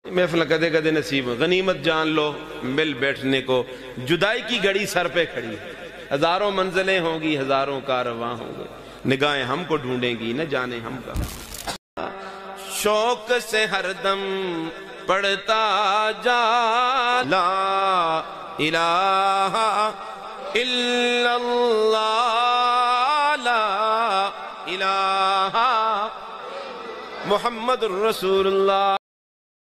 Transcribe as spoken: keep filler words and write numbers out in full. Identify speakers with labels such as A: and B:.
A: महफिल कदे कदे नसीब, गनीमत जान लो मिल बैठने को। जुदाई की घड़ी सर पे खड़ी, हजारों मंजिलें होंगी, हजारों कारवां होंगे, निगाहें हमको ढूंढेंगी न जाने हम कहां। शौक से हरदम पढ़ता जा ला इलाहा इल्लल्लाह, ला इलाहा मुहम्मदुर रसूलुल्लाह।